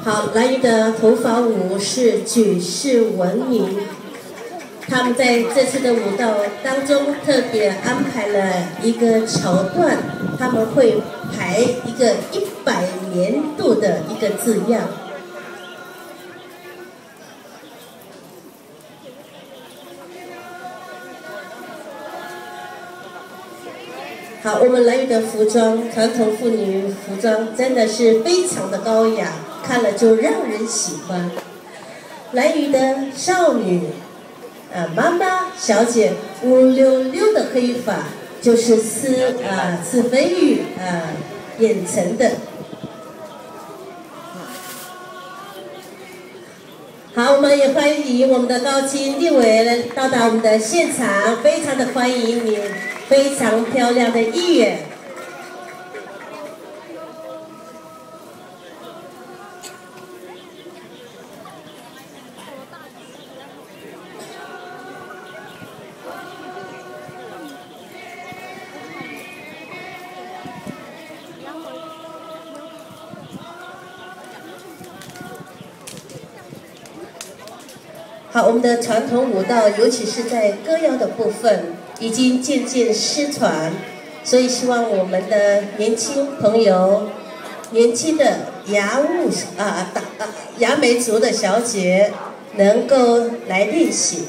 好，兰屿的头发舞是举世闻名。他们在这次的舞蹈当中特别安排了一个桥段，他们会排一个100年度的一个字样。好，我们兰屿的服装，传统妇女服装真的是非常的高雅，看了就让人喜欢。兰屿的少女。妈妈小姐乌溜溜的黑发，就是刺飞羽演成的。好，我们也欢迎我们的高金立委到达我们的现场，非常的欢迎你，非常漂亮的议员。好，我们的传统舞蹈，尤其是在歌谣的部分，已经渐渐失传，所以希望我们的年轻朋友、年轻的雅美族的小姐能够来练习。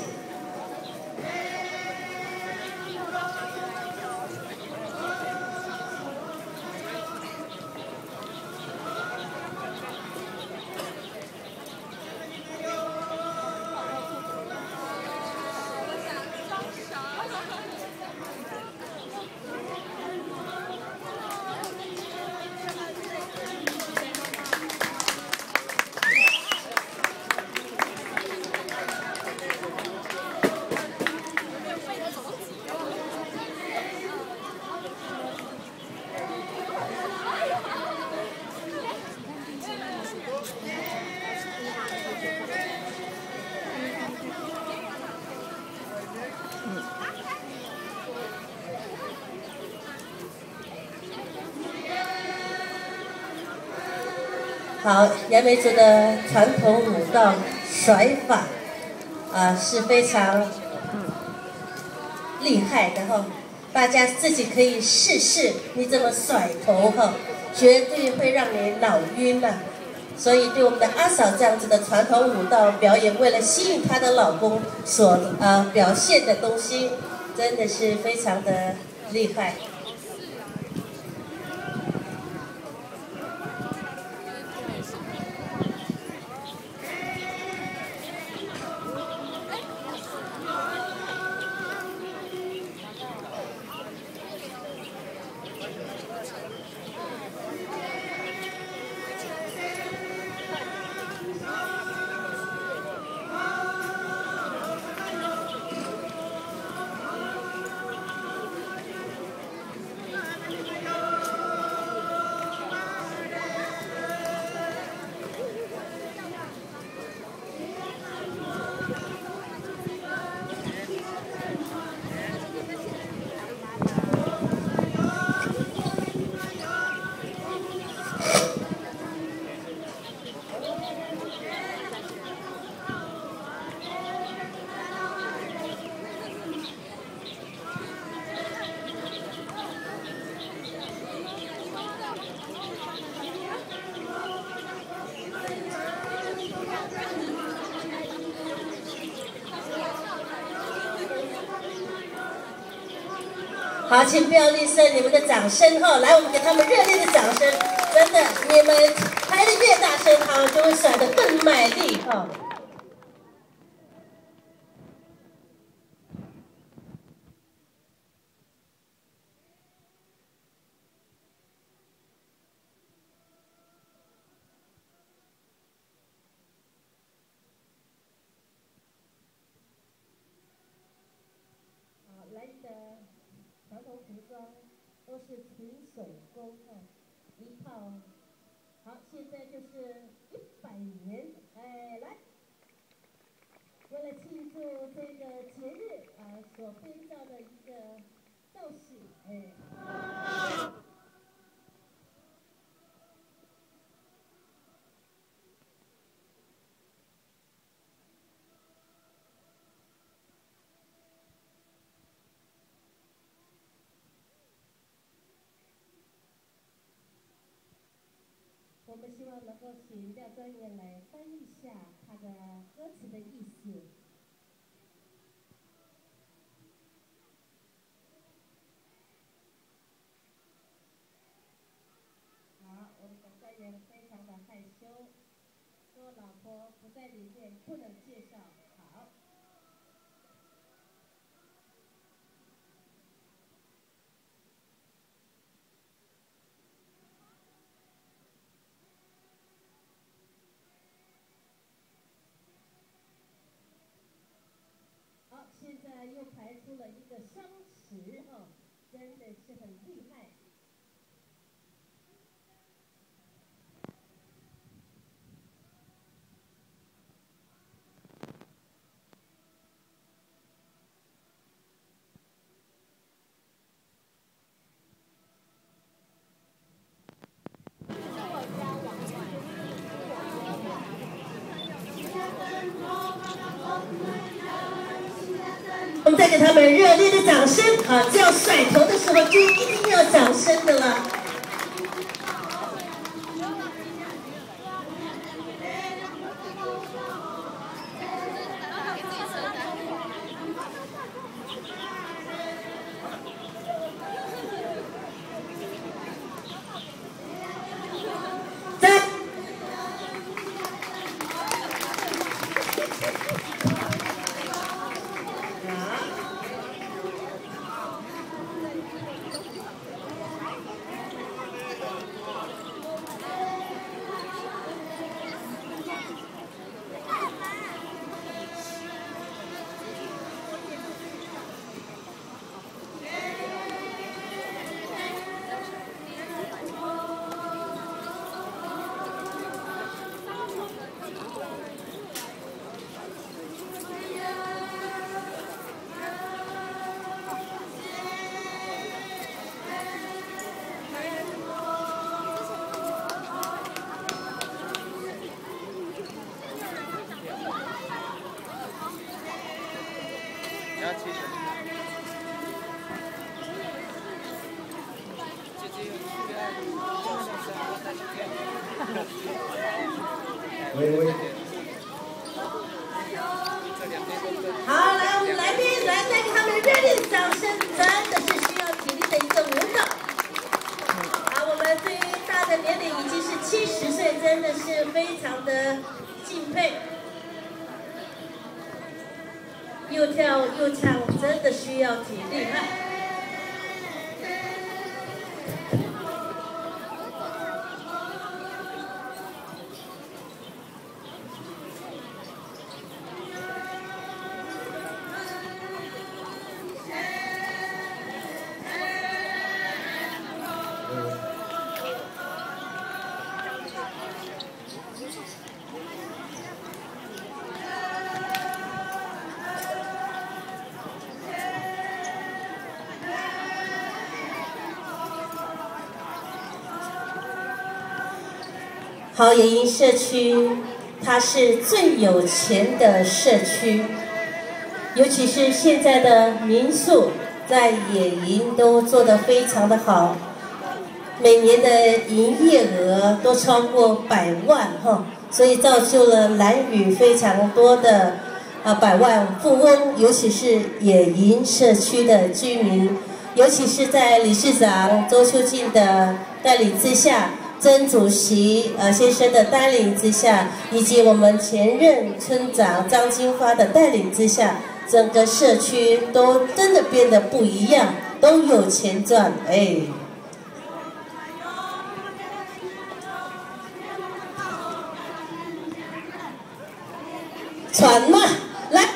好，雅美族的传统舞蹈甩法是非常厉害的哈，大家自己可以试试，你怎么甩头哈，绝对会让你脑晕呐。所以对我们的阿嫂这样子的传统舞蹈表演，为了吸引她的老公所表现的东西，真的是非常的厉害。好，请不要吝啬你们的掌声哈！来，我们给他们热烈的掌声。真的，你们拍的越大声，他们就会甩得更卖力哈。好，来的。传统服装都是纯手工一套。好，现在就是100年，来，为了庆祝这个节日所编造的一个造型， 够请廖专员来翻译一下他的歌词的意思。好，我们总专员非常的害羞，说老婆不在里面，不能介绍。好。 好，现在又排出了一个双匙哦，真的是很厉害。我们再给他们热烈的掌声啊！叫甩头的时候就一定要掌声的了。好，来，我们来宾来再给他们热烈的掌声，真的是需要体力的一个舞蹈。好，我们对于大的年龄已经是70岁，真的是非常的敬佩。又跳又唱，真的需要体力哈。 好，野营社区，它是最有钱的社区，尤其是现在的民宿在野营都做得非常的好，每年的营业额都超过100万哈，所以造就了兰屿非常多的百万富翁，尤其是野营社区的居民，尤其是在理事长周秋静的带领之下。 曾主席先生的带领之下，以及我们前任村长张金发的带领之下，整个社区都真的变得不一样，都有钱赚哎。传嘛，来。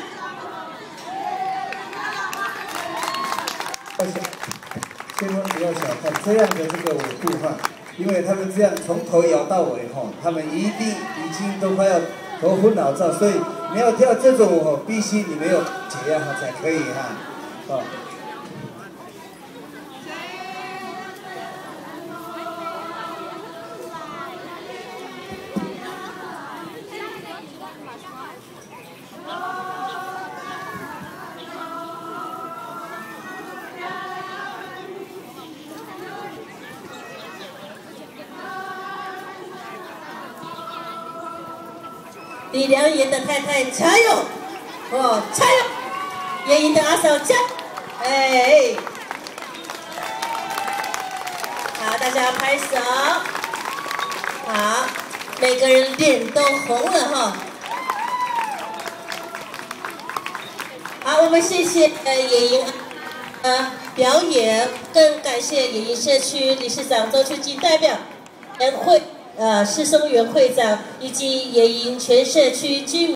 千万不要小看这样的这个纬度哈。 因为他们这样从头摇到尾吼，他们一定已经都快要头昏脑胀，所以你要跳这种舞吼，必须你没有解压才可以哈，哦。 李良言的太太加油！哦，加油！野营的阿嫂加！哎，好，大家拍手。好，每个人脸都红了哈。好，我们谢谢野营表演，更感谢野营社区理事长周秋金代表会师生园会长以及野营全社区居民。